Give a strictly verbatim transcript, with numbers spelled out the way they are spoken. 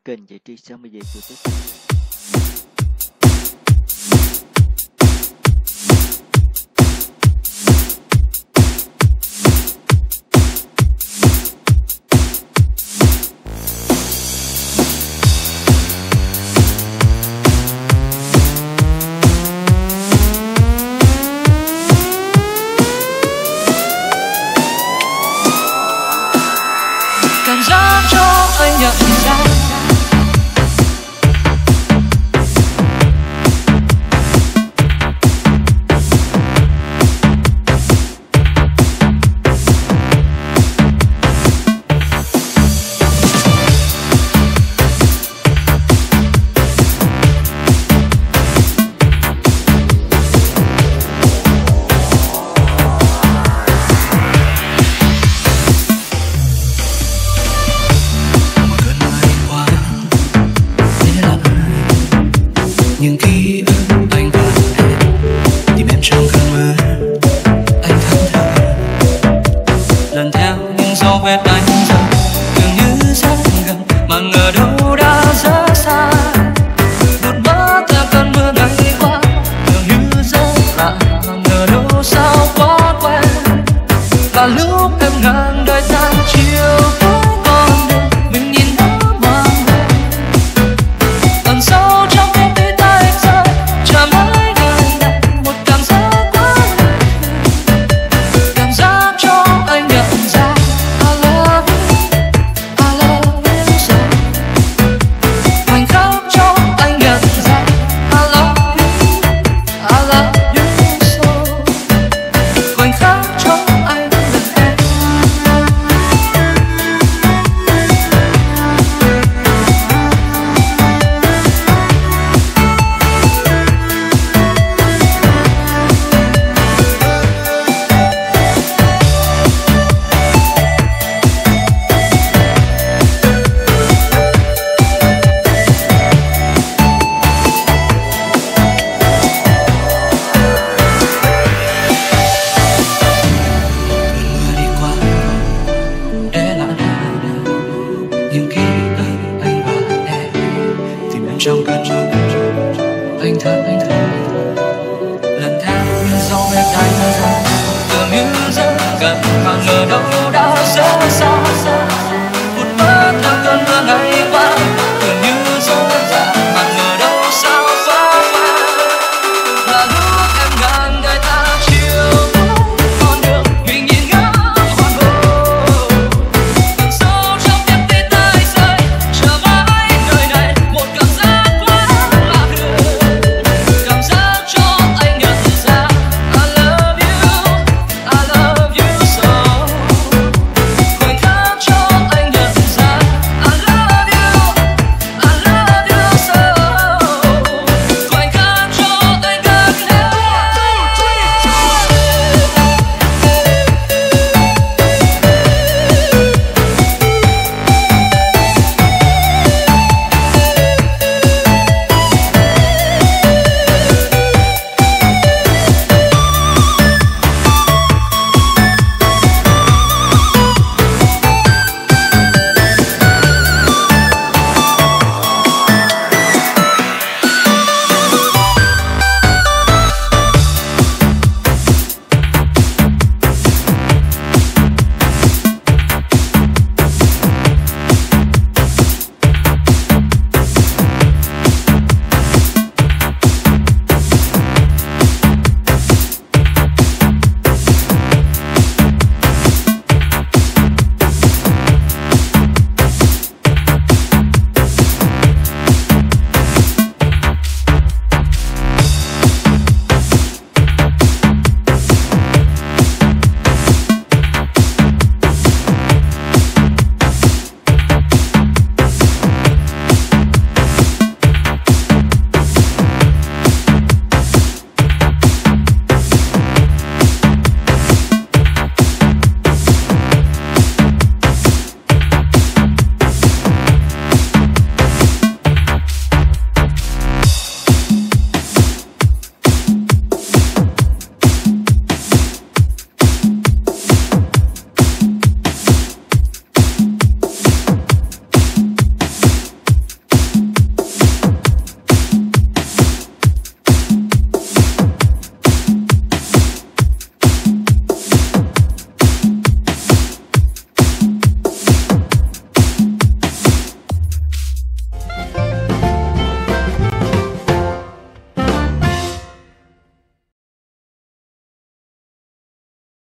kênh giải trí sáu mươi giây của Tết. Cảm giác cho anh nhận ra những ký ức anh và em tìm em trong cơn mơ. Anh thẫn thờ lần theo những dấu vết anh dần tưởng như rất gần mà ngờ đâu đã rất xa. Một mất theo cơn mưa ngày qua tưởng như rất lạ mà ngờ đâu sao quá quen. Và lúc em ngàn đời tan chiều cuối con đường mình nhìn nó mang về ẩn sâu trong tim tôi. Chạm mãi gần đây một cảm giác quá lạ, cảm giác cho anh nhận ra I love you, I love you so. Khoảnh khắc cho anh nhận ra I love you, I love you so. Khoảnh khắc cho anh lần em. Những ký ức anh và em tìm em trong cơn mơ. Anh thẫn anh thẫn lần theo những dấu vết anh ra tưởng như rất gần mà ngờ đâu đã rất xa.